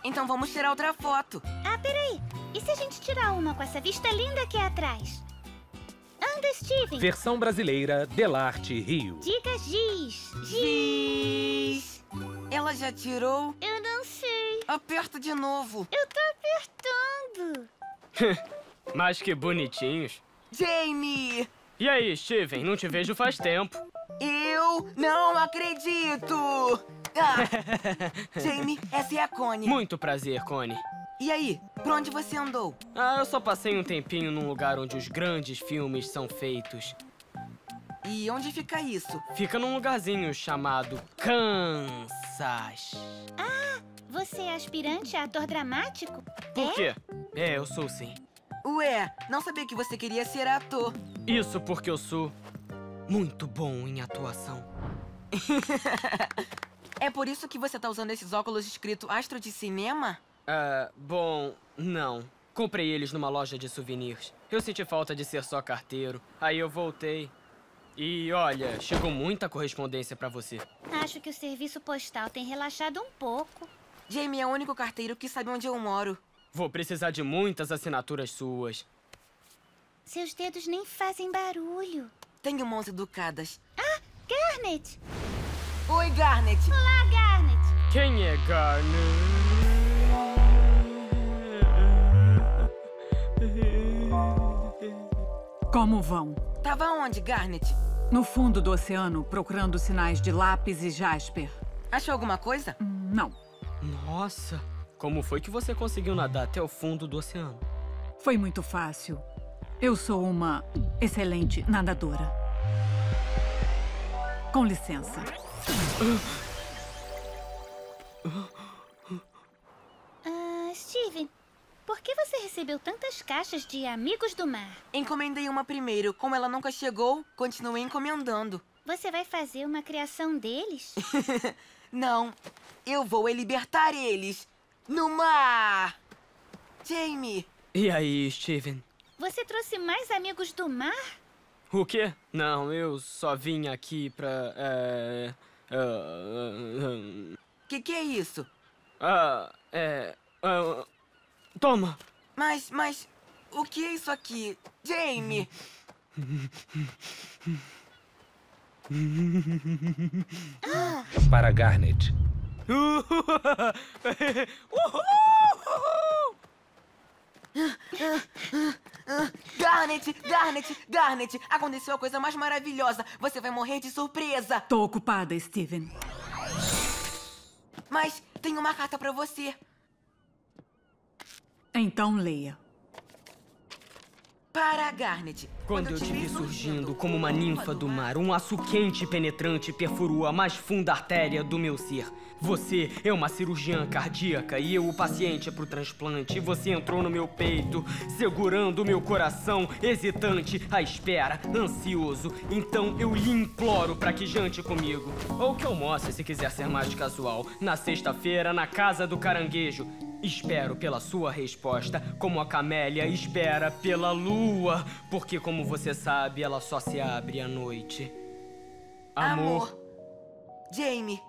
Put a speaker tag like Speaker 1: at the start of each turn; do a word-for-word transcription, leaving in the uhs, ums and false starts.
Speaker 1: Então vamos tirar outra foto.
Speaker 2: Ah, peraí. E se a gente tirar uma com essa vista linda aqui atrás? Anda, Steven.
Speaker 3: Versão brasileira, Delarte Rio.
Speaker 2: Diga giz.
Speaker 1: Giz. Ela já tirou?
Speaker 2: Eu não sei.
Speaker 1: Aperta de novo.
Speaker 2: Eu tô apertando.
Speaker 4: Mas que bonitinhos.
Speaker 1: Jamie!
Speaker 4: E aí, Steven? Não te vejo faz tempo.
Speaker 1: Eu não acredito! Ah. Jamie, essa é a Connie.
Speaker 4: Muito prazer, Connie.
Speaker 1: E aí, pra onde você andou?
Speaker 4: Ah, eu só passei um tempinho num lugar onde os grandes filmes são feitos.
Speaker 1: E onde fica isso?
Speaker 4: Fica num lugarzinho chamado Kansas.
Speaker 2: Ah, você é aspirante a ator dramático?
Speaker 4: Por
Speaker 2: é?
Speaker 4: quê? É, eu sou sim.
Speaker 1: Ué, não sabia que você queria ser ator.
Speaker 4: Isso porque eu sou muito bom em atuação.
Speaker 1: É por isso que você tá usando esses óculos escrito Astro de Cinema?
Speaker 4: Ah, bom, não. Comprei eles numa loja de souvenirs. Eu senti falta de ser só carteiro. Aí eu voltei. E olha, chegou muita correspondência pra você.
Speaker 2: Acho que o serviço postal tem relaxado um pouco.
Speaker 1: Jamie é o único carteiro que sabe onde eu moro.
Speaker 4: Vou precisar de muitas assinaturas suas.
Speaker 2: Seus dedos nem fazem barulho.
Speaker 1: Tenho mãos educadas.
Speaker 2: Ah, Garnet!
Speaker 1: Oi, Garnet!
Speaker 2: Olá, Garnet!
Speaker 4: Quem é Garnet?
Speaker 5: Como vão?
Speaker 1: Tava onde, Garnet?
Speaker 5: No fundo do oceano, procurando sinais de lápis e jasper.
Speaker 1: Achou alguma coisa?
Speaker 5: Hum, não.
Speaker 4: Nossa, como foi que você conseguiu nadar até o fundo do oceano?
Speaker 5: Foi muito fácil. Eu sou uma excelente nadadora. Com licença.
Speaker 2: Ah, Steven, por que você recebeu tantas caixas de Amigos do Mar?
Speaker 1: Encomendei uma primeiro. Como ela nunca chegou, continuei encomendando.
Speaker 2: Você vai fazer uma criação deles?
Speaker 1: Não, eu vou é libertar eles no mar! Jamie!
Speaker 4: E aí, Steven?
Speaker 2: Você trouxe mais Amigos do Mar?
Speaker 4: O quê? Não, eu só vim aqui pra... É...
Speaker 1: Que que é isso?
Speaker 4: Ah, é... Uh, toma!
Speaker 1: Mas, mas... O que é isso aqui? Jamie!
Speaker 3: Para Garnet.
Speaker 1: Garnet! Garnet! Garnet! Aconteceu a coisa mais maravilhosa! Você vai morrer de surpresa!
Speaker 5: Tô ocupada, Steven.
Speaker 1: Mas tem uma carta pra você.
Speaker 5: Então leia.
Speaker 1: Para Garnet.
Speaker 4: Quando eu te vi surgindo como uma ninfa do mar, um aço quente e penetrante perfurou a mais funda artéria do meu ser. Você é uma cirurgiã cardíaca e eu o paciente pro transplante. E você entrou no meu peito, segurando o meu coração, hesitante, à espera, ansioso. Então eu lhe imploro pra que jante comigo. Ou que almoce, se quiser ser mais casual, na sexta-feira, na casa do caranguejo. Espero pela sua resposta, como a camélia espera pela lua, porque, como você sabe, ela só se abre à noite. Amor.
Speaker 1: Amor. Jamie.